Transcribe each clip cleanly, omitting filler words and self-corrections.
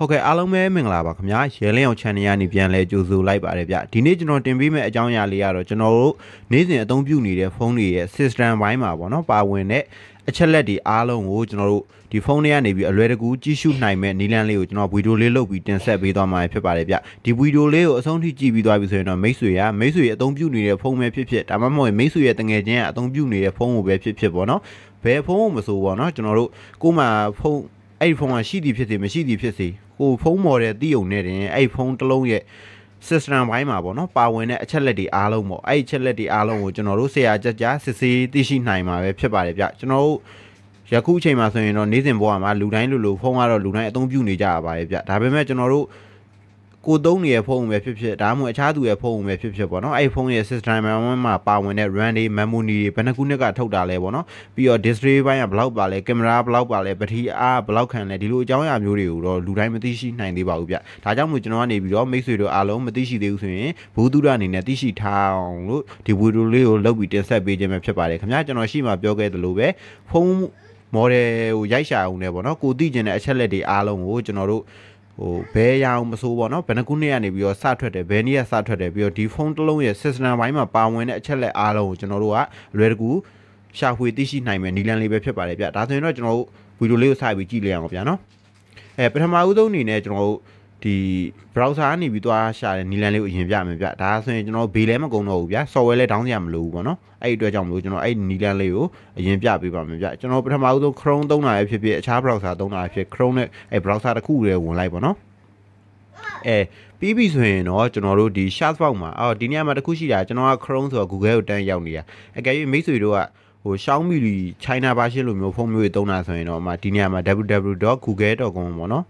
ဟုတ်ကဲ့အားလုံးပဲမင်္ဂလာပါခင်ဗျာရဲလင်းအောင် channel ကနေပြန်လဲကြိုဆိုလိုက်ပါတယ်ဗျဒီနေ့ကျွန်တော်တင်ပေးမယ့်အကြောင်းအရာလေးကတော့ကျွန်တော်တို့နေ့စဉ်အသုံးပြုနေတဲ့ဖုန်းတွေရဲ့ system ဘိုင်းမှာပေါ့နော်ပါဝင်တဲ့အချက်လက်တွေအားလုံးကိုကျွန်တော်တို့ဒီဖုန်းတွေကနေပြီးအလွယ်တကူကြည့်ရှုနိုင်မဲ့နည်းလမ်းလေးကိုကျွန်တော်ဗီဒီယိုလေးလုပ်ပြီးတင်ဆက်ပေးသွားမှာဖြစ်ပါတယ်ဗျဒီဗီဒီယိုလေးကိုအဆုံးထိကြည့်ပြီးသွားပြီဆိုရင်တော့မိတ်ဆွေအသုံးပြုနေတဲ့ဖုန်းပဲဖြစ်ဒါမှမဟုတ်မိတ်ဆွေရဲ့တငယ်ချင်းကအသုံးပြုနေတဲ့ဖုန်းကိုပဲဖြစ်ပေါ့နော်ဘယ်ဖုန်းကိုမဆိုပေါ့နော်ကျွန်တော်တို့ကိုမှဖုန်းအဲ့ဒီဖုန်းကရှိသည်ဖြစ်စေမရှိသည်ဖြစ်စေကိုဖုန်းမော်တဲ့တီးုံနဲ့တင်အဲ့ဖုန်းတစ်လုံးရဲ့ system ဘိုင်းမှာပေါ့နော်ပါဝင်တဲ့အချက်လက်တွေအားလုံးပေါ့အဲ့ဒီချက်လက်တွေအားလုံးကိုကျွန်တော်တို့ဆရာကြစစ်ဆေးသိရှိနိုင်မှာပဲဖြစ်ပါတယ်ဗျကျွန်တော်တို့ယခုအချိန်မှာဆိုရင်တော့နေ့စဉ်ဘဝမှာလူတိုင်းလိုဖုန်းကတော့လူတိုင်းအသုံးပြုနေကြရပါတယ်ဗျဒါပေမဲ့ကျွန်တော်တို့ကိုသုံးနေတဲ့ဖုန်းပဲဖြစ်ဒါမှမဟုတ်အခြားသူရဲ့ဖုန်းပဲဖြစ်ပေါ့နော်အဲ့ဖုန်းရဲ့ system မှာပါဝင်တဲ့ RAM တွေ memory တွေဘယ်နှခုနှစ်ကထုတ်တာလဲပေါ့နော်ပြီးတော့ display ဘိုင်းကဘယ်လောက်ပါလဲ camera ဘယ်လောက်ပါလဲဘက်ထရီအားဘယ်လောက်ခံလဲဒီလိုအကြောင်းအရာမျိုးတွေကိုတော့လူတိုင်းမသိရှိနိုင်သေးပါဘူးဗျဒါကြောင့်မို့ကျွန်တော်ကနေပြီးတော့မိတ်ဆွေတို့အားလုံးမသိရှိသေးဘူးဆိုရင်ဘူးသူရအနေနဲ့သိရှိထားအောင်လို့ဒီဗီဒီယိုလေးကိုလုပ်ပြီးတင်ဆက်ပေးခြင်းပဲဖြစ်ပါတယ်ခင်ဗျာကျွန်တော်ရှိမှပြောခဲ့သလိုပဲဖုန်း model ကိုရိုက်ရှာအောင်လည်းပေါ့နော်ကိုသိကျင်တဲ့အချက်လက်တွေအားလုံးကိုကျွန်တော်တို့ဘယ်ရအောင်မဆိုးပေါ့နော်ဘယ်နှခုနှစ်ကနေပြီးတော့စထွက်တယ်ဘယ်နေ့ကစထွက်တယ်ပြီးတော့ဒီဖုန်းတစ်လုံးရဲ့ system ဘိုင်းမှာပါဝင်တဲ့အချက်လက်အားလုံးကိုကျွန်တော်တို့ကလွယ်တကူရှာဖွေသိရှိနိုင်မယ်နည်းလမ်းလေးပဲဖြစ်ပါတယ်ဗျဒါဆိုရင်တော့ကျွန်တော်တို့ဗီဒီယိုလေးကိုစပြီးကြည့်လိုက်အောင်ဗျာနော်ပထမဦးဆုံးအနေနဲ့ကျွန်တော်တို့ဒီ browser ကနေပြီးသွားရှာတဲ့နည်းလမ်းလေးကိုအရင်ပြမယ်ဗျဒါဆိုရင်ကျွန်တော်ဘေးလဲမကုန်တော့ဘူးဗျ software လဲ down စရာမလိုဘူးပေါ့နော်အဲ့ဒီအတွက်ကြောင့်မလို့ကျွန်တော်အဲ့ဒီနည်းလမ်းလေးကိုအရင်ပြပေးပါမယ်ဗျကျွန်တော်ပထမဦးဆုံး Chrome သုံးတာဖြစ်အခြား browser သုံးတာဖြစ် Chrome နဲ့အဲ့ browser တစ်ခုတည်းဝင်လိုက်ပေါ့နော်ပြီးပြီဆိုရင်တော့ကျွန်တော်တို့ဒီ search box မှာဒီနေရာမှာတစ်ခုရှိတာကျွန်တော်က Chrome ဆိုတော့ Google ကိုတန်းရောက်နေတာအကယ်၍မိတ်ဆွေတို့ကXiaomi China version လိုမျိုးဖုန်းမျိုးတွေသုံးတာဆိုရင်တော့ဒီနေရာမှာ www.google.com ပေါ့နော်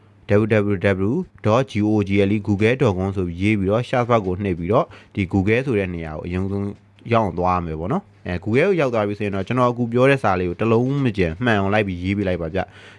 www.google.com ဆိုပြီးရေးပြီးတော့ search box ကိုနှိပ်ပြီးတော့ဒီ Google ဆိုတဲ့နေရာကိုအရင်ဆုံးရောက်အောင်သွားရမယ်ပေါ့နော်Google ကိုရောက်သွားပြီဆိုရင်တော့ကျွန်တော်အခုပြောတဲ့စာလေးကိုတစ်လုံးမကျန်မှန်အောင်လိုက်ပြီးရေးပေးလိုက်ပါဗျ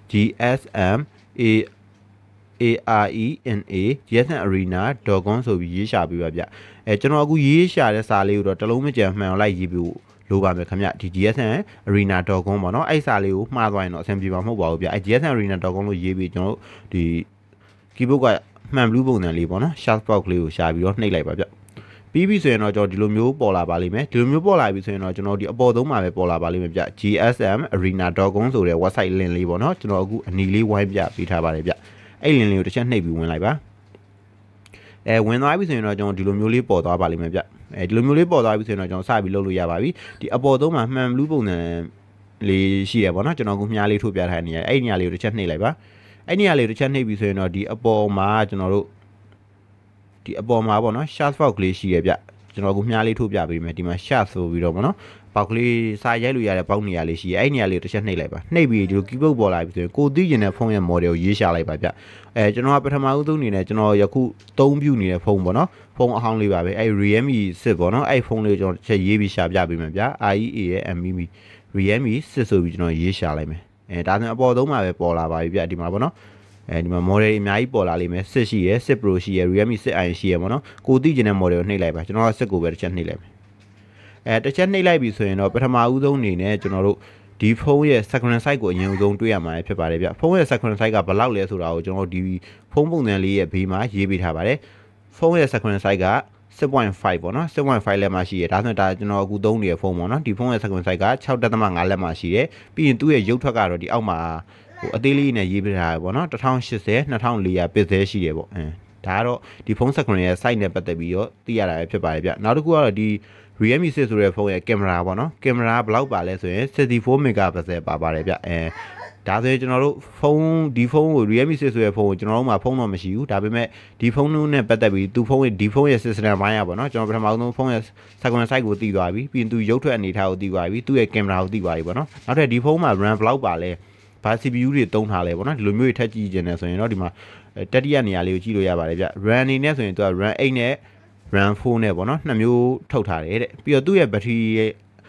GSMARENA.com ဆိုပြီးရေးရှာပေးပါဗျကျွန်တော်အခုရေးရှာတဲ့စာလေးကိုတော့တစ်လုံးမကျန်မှန်အောင်လိုက်ရေးပြီးလိုပါမယ်ခင်ဗျဒီ GSMARENA.com ပေါ့နော်အဲ့စာလေးကိုမှားသွားရင်တော့အဆင်ပြေမှာမဟုတ်ပါဘူးဗျGSMARENA.com လို့ရေးပြီးကျွန်တော်ဒီ keyboard ကမှန် blue ပုံစံလေးပေါ့နော် search box လေးကိုရှာပြီးတော့နှိပ်လိုက်ပါဗျပြီးပြီဆိုရင်တော့ကျွန်တော်ဒီလိုမျိုးပေါ်လာပါလိမ့်မယ်ဒီလိုမျိုးပေါ်လာပြီဆိုရင်တော့ကျွန်တော်ဒီအပေါ်သုံးမှာပဲပေါ်လာပါလိမ့်မယ်ဗျ GSMARENA.com ဆိုတဲ့ website link လေးပေါ့နော်ကျွန်တော်အခုအနီလေးဝိုင်းပြပေးထားပါတယ်ဗျအဲ့ link လေးကိုတစ်ချက်နှိပ်ပြီးဝင်လိုက်ပါဝင်သွားပြီဆိုရင်တော့ကျွန်တော်ဒီလိုမျိုးလေးပေါ်သွားပါလိမ့်မယ်ဗျဒီလိုမျိုးလေးပေါ်သွားပြီဆိုရင်တော့ကျွန်တော်စပြီးလုပ်လို့ရပါပြီဒီအပေါ်သုံးမှာမှန် blue ပုံစံလေးရှိရပေါ့နော်ကျွန်တော်အခုမြားလေးထုတ်ပြထားတဲ့နေရာအဲ့ဒီနေရာလေးကိုတစ်ချက်နှိပ်လိုက်ပါအဲ့ဒီနေရာလေးကိုတစ်ချက်နှိပ်ပြီးဆိုရင်တော့ဒီအပေါ်မှာကျွန်တော်တို့ဒီအပေါ်မှာပေါ့နော် search box လေးရှိရဗျကျွန်တော်အခုမြားလေးထုတ်ပြပေးမယ်ဒီမှာ search ဆိုပြီးတော့ပေါ့နော်ပေါက်ကလေးစာရိုက်လို့ရတဲ့ပေါက်နေရာလေးရှိရအဲ့ဒီနေရာလေးကိုတစ်ချက်နှိပ်လိုက်ပါနှိပ်ပြီးဒီလို keyboard ပေါ်လာပြီဆိုရင်ကိုသိကျင်တဲ့ဖုန်းရဲ့ model ကိုရေးရှာလိုက်ပါဗျကျွန်တော်ကပထမဦးဆုံးအနေနဲ့ကျွန်တော်ယခုသုံးပြုနေတဲ့ဖုန်းပေါ့နော်ဖုန်းအဟောင်းလေးပါပဲအဲ့ Realme 6ပေါ့နော်အဲ့ဖုန်းလေးကိုကျွန်တော်တစ်ချက်ရေးပြီးရှာပြပေးမယ်ဗျ IEA ရဲ့ MMI Realme 6ဆိုပြီးကျွန်တော်ရေးရှာလိုက်မယ်ဒါဆိုရင်အပေါ်သုံးမှာပဲပေါ်လာပါပြီဗျဒီမှာပေါ့နော်ဒီမှာ model အများကြီးပေါ်လာလိမ့်မယ်6ရှိရယ်6 Pro ရှိရယ် Realme 6i ရှိရယ်ပေါ့နော်ကိုသိကျင်တဲ့ model ကိုနှိပ်လိုက်ပါကျွန်တော်က6ကိုပဲတစ်ချက်နှိပ်လိုက်မယ်တစ်ချက်နှိပ်လိုက်ပြီဆိုရင်တော့ပထမဦးဆုံးအနေနဲ့ကျွန်တော်တို့ဒီဖုန်းရဲ့ screen size ကိုအရင်ဆုံးတွေ့ရမှာဖြစ်ပါတယ်ဗျဖုန်းရဲ့ screen size ကဘယ်လောက်လဲဆိုတာကိုကျွန်တော်ဒီဖုန်းပုံစံလေးရဲ့ဘေးမှာရေးပေးထားပါတယ်ဖုန်းရဲ့ screen size က 6.5 ပေါ့နော် 6.5 လက်မှရှိရယ်ဒါဆိုရင်ဒါကျွန်တော်အခုသုံးနေတဲ့ဖုန်းပေါ့နော်ဒီဖုန်းရဲ့ screen size က 6.5 လက်မှရှိတယ်ပြီးရင်သူ့ရဲ့ရုပ်ထွက်ကတော့ဒီအောက်မှာအသေးလေးနဲ့ရေးပေးထားရပေါ့နော်1080 2400 pixel ရှိတယ်ပေါ့ဒါကတော့ဒီဖုန်း screen ရဲ့ size နဲ့ပတ်သက်ပြီးတော့သိရတာပဲဖြစ်ပါတယ်ဗျနောက်တစ်ခုကတော့ဒီ Realme 6ဆိုတဲ့ဖုန်းရဲ့ကင်မရာပေါ့နော်ကင်မရာဘယ်လောက်ပါလဲဆိုရင်64 megapixel ပါပါတယ်ဗျဒါဆိုရင်ကျွန်တော်တို့ဒီဖုန်းကို Realme 6ဆိုတဲ့ဖုန်းကိုကျွန်တော်တို့မှာဖုန်းတော့မရှိဘူးဒါပေမဲ့ဒီဖုန်းနဲ့ပတ်သက်ပြီးဒီဖုန်းရဲ့ system ဘိုင်းရပါတော့ကျွန်တော်ပထမဆုံးဖုန်းရဲ့ screen size ကိုသိသွားပြီပြီးရင်သူရုပ်ထွက်အနေထားကိုသိသွားပြီသူ့ရဲ့ကင်မရာကိုသိသွားပြီပေါ့နော်နောက်ထပ်ဒီဖုန်းမှာ RAM ဘယ်လောက်ပါလဲဘာ CPU တွေသုံးထားလဲပေါ့နော်ဒီလိုမျိုးတွေထပ်ကြည့်ကြနေဆိုရင်တော့ဒီမှာတတိယနေရာလေးကိုကြည့်လို့ရပါတယ်ဗျ RAM အနေနဲ့ဆိုရင်သူက RAM 8နဲ့ RAM 4နဲ့ပေါ့နော်နှစ်မျိုးထုတ်ထားတယ်တဲ့ပြီးတော့သူ့ရဲ့ဘက်ထရီရဲ့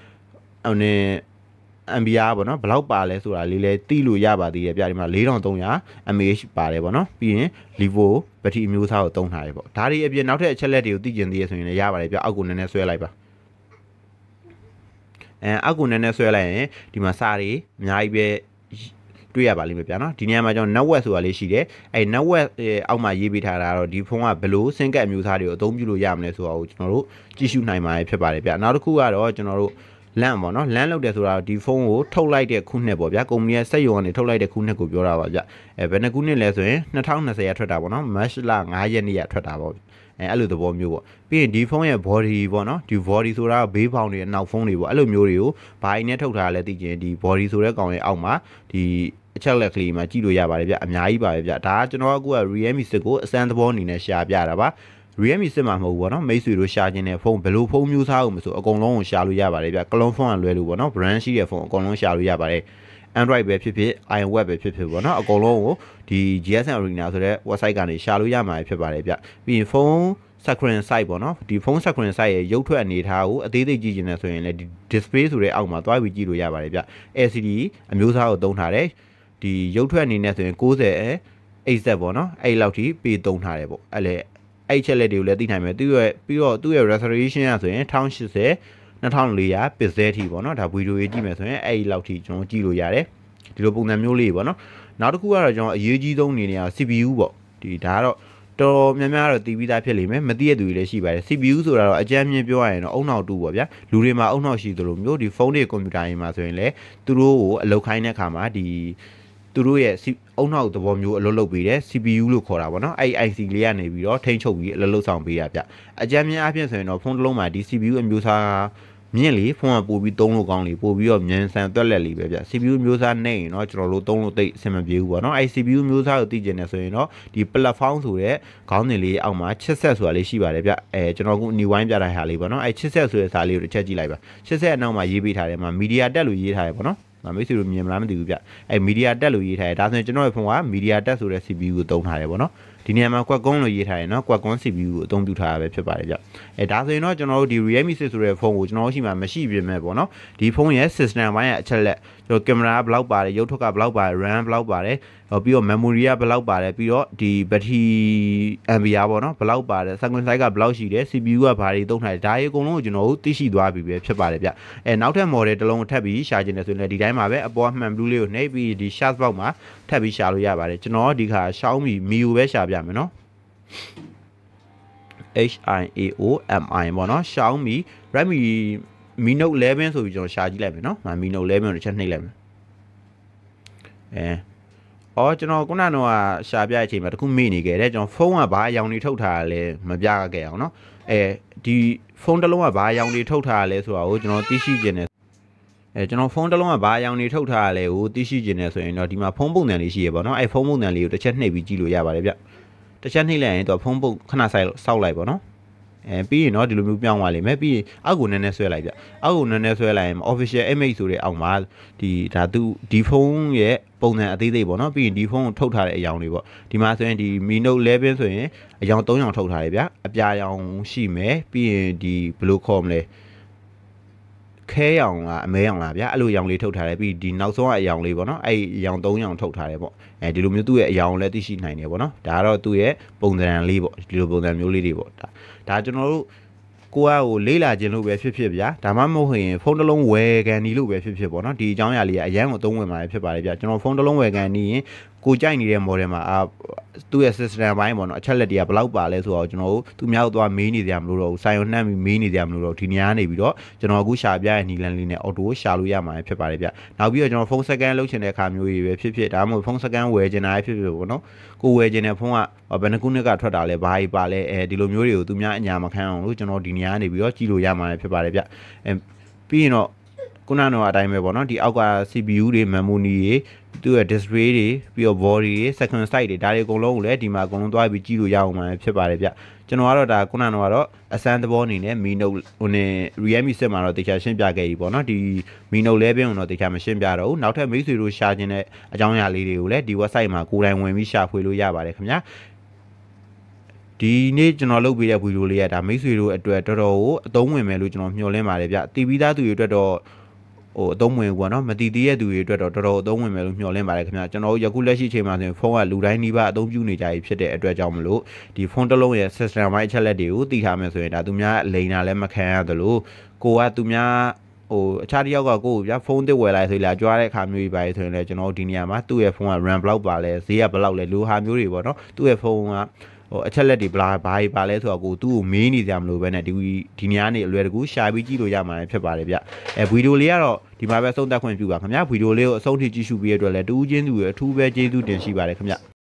ampere ပေါ့နော်ဘယ်လောက်ပါလဲဆိုတာလေးလည်းသိလို့ရပါသေးတယ်ဗျဒီမှာ4300 mAh ပါတယ်ပေါ့နော်ပြီးရင် Livo ဘက်ထရီအမျိုးအစားကိုသုံးထားတယ်ပေါ့ဒါတွေအပြင်နောက်ထပ်အချက်လက်တွေကိုသိကျင်သေးရဆိုရင်လည်းရပါတယ်ဗျအောက်ကိုနည်းနည်းဆွဲလိုက်ပါအောက်ကိုနည်းနည်းဆွဲလိုက်ရင်ဒီမှာစာတွေအများကြီးပဲတွေ့ရပါလိမ့်မယ်ဗျာနော်ဒီနေရာမှာကျွန်တော် network ဆိုတာလေးရှိတယ်အဲ့ network အောက်မှာရေးပေးထားတာတော့ဒီဖုန်းကဘယ်လိုစင်ကတ်အမျိုးအစားတွေကိုအသုံးပြုလို့ရမလဲဆိုတာကိုကျွန်တော်တို့ကြည့်ရှုနိုင်မှာဖြစ်ပါတယ်ဗျာနောက်တစ်ခုကတော့ကျွန်တော်တို့လန့်ပေါ့နော်လန့်လုပ်တယ်ဆိုတာဒီဖုန်းကိုထုတ်လိုက်တဲ့ခုနှစ်ပေါ့ဗျာကုမ္ပဏီရဲ့စက်ရုံကနေထုတ်လိုက်တဲ့ခုနှစ်ကိုပြောတာပါဗျဘယ်နှစ်ခုနှစ်လဲဆိုရင်2020ရထွက်တာပေါ့နော်မတ်လ9ရက်နေ့ရထွက်တာပေါ့အဲ့လိုသဘောမျိုးပေါ့ပြီးရင်ဒီဖုန်းရဲ့ body ပေါ့နော်ဒီ body ဆိုတာဘေးပေါင်တွေအနောက်ဖုန်းတွေပေါ့အဲ့လိုမျိုးတွေကိုဘာအိမ်နဲ့ထုတ်ထားလဲသိချင်ဒီ body ဆိုတဲ့ကောင်ရဲ့အောက်မှာဒီအချက်လက်ကလေးမှာကြည့်လို့ရပါတယ်ဗျအများကြီးပါပဲဗျဒါကကျွန်တော်က Realme 6ကိုအစမ်းသဘောအနေနဲ့ရှာပြတာပါ Realme 6မှာမဟုတ်ဘူးပေါ့နော်မိတ်ဆွေတို့ရှာခြင်းတဲ့ဖုန်းဘယ်လိုဖုန်းမျိုးစားအောင်မဆိုအကုန်လုံးကိုရှာလို့ရပါတယ်ဗျကလုံးဖုန်းကလွဲလို့ပေါ့နော် brand ရှိတဲ့ဖုန်းအကုန်လုံးရှာလို့ရပါတယ် Android ပဲဖြစ်ဖြစ် iOS ပဲဖြစ်ဖြစ်ပေါ့နော်အကုန်လုံးကိုဒီ GSM Arena ဆိုတဲ့ website ကနေရှာလို့ရမှာဖြစ်ပါတယ်ဗျပြီးရင်ဖုန်း screen size ပေါ့နော်ဒီဖုန်း screen size ရဲ့ရုပ်ထွက်အနေထားကိုအသေးသေးကြည့်ချင်တယ်ဆိုရင်လည်းဒီ display ဆိုတဲ့အောက်မှာသွားပြီးကြည့်လို့ရပါတယ်ဗျ LCD အမျိုးအစားကိုသုံးထားတယ်ဒီရုပ်ထွက်အနေနဲ့ဆိုရင်90 HZ ပေါ့နော်အဲ့လောက်ထိပေးသုံးထားတယ်ပေါ့အဲ့လေအဲ့ချက်လက်တွေကိုလည်းသိနိုင်မယ်ပြီးတော့သူ့ရဲ့ resolution ကဆိုရင်1080 2400 pixel ထိပေါ့နော်ဒါဗီဒီယိုရေးကြည့်မယ်ဆိုရင်အဲ့လောက်ထိကျွန်တော်ကြည့်လို့ရတယ်ဒီလိုပုံစံမျိုးလေးပေါ့နော်နောက်တစ်ခုကတော့ကျွန်တော်အရေးကြီးဆုံးအနေနဲ့ CPU ပေါ့ဒီဒါကတော့တော်များများတော့တီးပြီးသားဖြစ်လိမ့်မယ်မသိရတဲ့သူတွေလည်းရှိပါတယ် CPU ဆိုတာတော့အကြမ်းမြင်ပြောရရင်တော့အုံနောက်တူပေါ့ဗျာလူတွေမှာအုံနောက်ရှိသလိုမျိုးဒီဖုန်းတွေကွန်ပျူတာတွေမှာဆိုရင်လည်းသူတို့ကိုအလုပ်ခိုင်းတဲ့အခါမှာဒီသူတို့ရဲ့အုံနောက်သဘောမျိုးအလုပ်လုပ်ပေးတယ် CPU လို့ခေါ်တာပေါ့နော်အဲ့ IC လေးကနေပြီးတော့ထိန်းချုပ်ပြီးအလုပ်လုပ်ဆောင်ပေးတာဗျအကြမ်းမြင်အပြင်ဆိုရင်တော့ဖုန်းတစ်လုံးမှာဒီ CPU အမျိုးအစားမြင့်လေဖုန်းကပို့ပြီးသုံးလို့ကောင်းလေပို့ပြီးတော့မြန်ဆန်တွက်လက်လေပဲဗျ CPU မျိုးစားနေရင်တော့ကျွန်တော်တို့သုံးလို့သိအဆင်မပြေဘူးပေါ့နော်အဲ့ CPU မျိုးစားကိုသိကျင်နေဆိုရင်တော့ဒီ platform ဆိုတဲ့ခေါင်းစဉ်လေးအောက်မှာချစ်ဆက်ဆိုတာလေးရှိပါတယ်ဗျကျွန်တော်ကအနီဝိုင်းပြတဲ့ဟာလေးပေါ့နော်အဲ့ချစ်ဆက်ဆိုတဲ့စာလေးကိုတစ်ချက်ကြည့်လိုက်ပါချစ်ဆက်အနောက်မှာရေးပေးထားတယ်မှာ media တက်လို့ရေးထားတယ်ပေါ့နော်မိတ်ဆွေတို့မြင်မလားမသိဘူးဗျအဲ့ media တက်လို့ရေးထားတယ်ဒါဆိုရင်ကျွန်တော်ရဲ့ဖုန်းက media တက်ဆိုတဲ့ CPU ကိုသုံးထားတယ်ပေါ့နော်ဒီနေရာမှာကွက်ကွန်းလို့ရေးထားတယ်နော်ကွက်ကွန်း CPU ကိုအသုံးပြုထားတာပဲဖြစ်ပါတယ်ဗျဒါဆိုရင်တော့ကျွန်တော်တို့ဒီ Realme 6ဆိုတဲ့ဖုန်းကိုကျွန်တော်တို့ရှိမှမရှိပြင်မဲ့ပေါ့နော်ဒီဖုန်းရဲ့ system ဘိုင်းရဲ့အချက်လက်ကျွန်တော်ကင်မရာဘယ်လောက်ပါတယ်ရုပ်ထွက်ကဘယ်လောက်ပါတယ် RAM ဘယ်လောက်ပါတယ်ပြီးတော့ memory ကဘယ်လောက်ပါတယ်ပြီးတော့ဒီ battery ampere ပေါ့နော်ဘယ်လောက်ပါတယ် screen size ကဘယ်လောက်ရှိတယ် CPU ကဘာတွေသုံးထားတယ်ဒါတွေအကုန်လုံးကိုကျွန်တော်တို့သိရှိသွားပြီပဲဖြစ်ပါတယ်ဗျနောက်ထပ် model တစ်လုံးထပ်ပြီးရှာကျင်တယ်ဆိုရင်လည်းဒီတိုင်းမှာပဲအပေါ်မှန် blue လေးကိုနှိပ်ပြီးဒီ search box မှာထပ်ပြီးရှာလို့ရပါတယ်ကျွန်တော်ဒီခါ Xiaomi Mi ကိုပဲရှာပြမယ်နော် HIAOMI ပေါ့နော် Xiaomi Redmi Mi Note 11ဆိုပြီးကျွန်တော်ရှာကြည့်လိုက်မယ်နော်Mi Note 11ကိုတစ်ချက်နှိပ်လိုက်မယ်ကျွန်တော်ခုနကတော့ရှာပြတဲ့အချိန်မှာတခုမေ့နေခဲ့တယ်ကျွန်တော်ဖုန်းကဘာအယောင်တွေထုတ်ထားရလဲမပြခဲ့အောင်နော်ဒီဖုန်းတစ်လုံးကဘာအယောင်တွေထုတ်ထားရလဲဆိုတာကိုကျွန်တော်သိရှိခြင်းနဲ့ကျွန်တော်ဖုန်းတစ်လုံးကဘာအယောင်တွေထုတ်ထားရလဲကိုသိရှိခြင်းနဲ့ဆိုရင်တော့ဒီမှာဖုန်းပုံစံလေးရှိရပါတော့ဖုန်းပုံစံလေးကိုတစ်ချက်နှိပ်ပြီးကြည့်လို့ရပါတယ်ဗျတစ်ချက်နှိပ်လိုက်ရင်တော့ဖုန်းပုံခဏဆောက်လိုက်ပါတော့ပြီးရင်တော့ဒီလိုမျိုးပြောင်းသွားလိမ့်မယ်ပြီးရင်အောက်ကိုနည်းနည်းဆွဲလိုက်ဗျအောက်ကိုနည်းနည်းဆွဲလိုက်ရင် official image ဆိုတဲ့အောက်မှာဒီဒါသူဒီဖုန်းရဲ့ပုံစံအသေးသေးပေါ့နော်ပြီးရင်ဒီဖုန်းကိုထုတ်ထားတဲ့အယောင်တွေပေါ့ဒီမှာဆိုရင်ဒီ Mi Note 11ဆိုရင်အယောင်3ယောင်ထုတ်ထားတယ်ဗျအပြာရောင်ရှိမယ်ပြီးရင်ဒီဘယ်လိုခေါ်မလဲခဲရောင်လားအမဲရောင်လားဗျအဲ့လိုရောင်လေးထုတ်ထားတယ်ပြီးဒီနောက်ဆုံးကအယောင်လေးပေါ့နော်အဲ့အယောင်3ရောင်ထုတ်ထားတယ်ပေါ့ဒီလိုမျိုးသူ့ရဲ့အယောင်လည်းသိရှိနိုင်တယ်ပေါ့နော်ဒါကတော့သူ့ရဲ့ပုံစံလေးပေါ့ဒီလိုပုံစံမျိုးလေးတွေပေါ့ဒါကျွန်တော်တို့ကိုကကိုလေးလာခြင်းလို့ပဲဖြစ်ဖြစ်ဗျာဒါမှမဟုတ်ရင်ဖုန်းတစ်လုံးဝယ်ကန်ဒီလို့ပဲဖြစ်ဖြစ်ပေါ့နော်ဒီအကြောင်းအရာလေးကအရန်ကိုသုံးဝင်มาဖြစ်ပါတယ်ဗျာကျွန်တော်ဖုန်းတစ်လုံးဝယ်ကန်နေရင်ကိုကြိုက်နေတဲ့ model မှာသူ့ရဲ့ system ဘိုင်းပေါ့နော်အချက်လက်တွေကဘယ်လောက်ပါလဲဆိုတော့ကျွန်တော်တို့သူများတို့သွားမေးနေကြမလို့တော့စိုင်ရုံနှမ်းပြီးမေးနေကြမလို့တော့ဒီနေရာနေပြီးတော့ကျွန်တော်အခုရှာပြရဲ့နီလန်လေးနဲ့ auto ရှာလို့ရမှာဖြစ်ပါတယ်ဗျာနောက်ပြီးတော့ကျွန်တော်ဖုန်း second လုပ်ချင်တဲ့အခါမျိုးကြီးပဲဖြစ်ဖြစ်ဒါမှမဟုတ်ဖုန်း second ဝယ်ချင်တာဖြစ်ဖြစ်ပေါ့နော်ကိုဝယ်ချင်တဲ့ဖုန်းကဘယ်နှခုနှစ်ကထွက်တာလဲဘာကြီးပါလဲဒီလိုမျိုးတွေကိုသူများအညာမခံအောင်လို့ကျွန်တော်ဒီနေရာနေပြီးတော့ကြည့်လို့ရမှာဖြစ်ပါတယ်ဗျပြီးရင်တော့ခုနကတော့အတိုင်းပဲပေါ့နော်ဒီအောက်က CPU တွေ memory တွေသူ့ရဲ့ display တွေပြီးတော့ body တွေ second size တွေဒါတွေအကုန်လုံးကိုလည်းဒီမှာအကုန်လုံးသွားပြီးကြည့်လို့ရအောင်မှာဖြစ်ပါတယ်ဗျကျွန်တော်ကတော့ဒါခုနကတော့အစမ်းသဘောအနေနဲ့ Mi Note ဟိုနဲ့ Realme 7မှာတော့တခြားရှင်းပြခဲ့ပြီပေါ့နော်ဒီ Mi Note 11ကိုတော့တခြားမရှင်းပြတော့ဘူးနောက်ထပ်မိတ်ဆွေတို့ရှာခြင်းတဲ့အကြောင်းအရာလေးတွေကိုလည်းဒီ website မှာကိုယ်တိုင်ဝင်ပြီးရှာဖွေလို့ရပါတယ်ခင်ဗျာဒီနေ့ကျွန်တော်လုပ်ပေးတဲ့ဗီဒီယိုလေးကဒါမိတ်ဆွေတို့အတွက်တော်တော်ကိုအသုံးဝင်မယ်လို့ကျွန်တော်မျှော်လင့်ပါတယ်ဗျတီးပြီးသားသူတွေအတွက်တော့အသုံးဝင်ပေါ့နော်မတည်သေးတဲ့သူတွေအတွက်တော့တော်တော်အသုံးဝင်မယ်လို့မျှော်လင့်ပါတယ်ခင်ဗျာကျွန်တော်တို့ယခုလက်ရှိချိန်မှာဆိုရင်ဖုန်းကလူတိုင်းနီးပါးအသုံးပြုနေကြပြီဖြစ်တဲ့အတွက်ကြောင့်မလို့ဒီဖုန်းတစ်လုံးရဲ့ system ဘိုင်းအချက်လက်တွေကိုသိထားမယ်ဆိုရင်ဒါသူများလိန်တာလည်းမခံရသလိုကိုကသူများဟိုအခြားတစ်ယောက်ကကိုယ့်ကိုဗျာဖုန်းတစ်ဝယ်လိုက်ဆိုလာကြွားတဲ့အခါမျိုးတွေပါဆိုရင်လည်းကျွန်တော်ဒီနေရာမှာသူ့ရဲ့ဖုန်းက RAM ဘလောက်ပါလဲဈေးကဘလောက်လဲလိုဟာမျိုးတွေပေါ့နော်သူ့ရဲ့ဖုန်းကဟိုအချက်လက်တွေဘာကြီးပါလဲဆိုတော့ကိုသူ့ကိုမေးနေကြမလို့ပဲနဲ့ဒီနေရာနေအလွယ်တကူရှာပြီးကြည့်လို့ရမှာဖြစ်ပါတယ်ဗျဗီဒီယိုလေးကတော့ဒီမှာပဲဆုံးသက်ခွင့်ပြုပါခင်ဗျာဗီဒီယိုလေးကိုအဆုံးထိကြည့်ရှုပြီးရတဲ့အတွက်လည်းတူးချင်းသူရဲ့အထူးပဲကျေးဇူးတင်ရှိပါတယ်ခင်ဗျ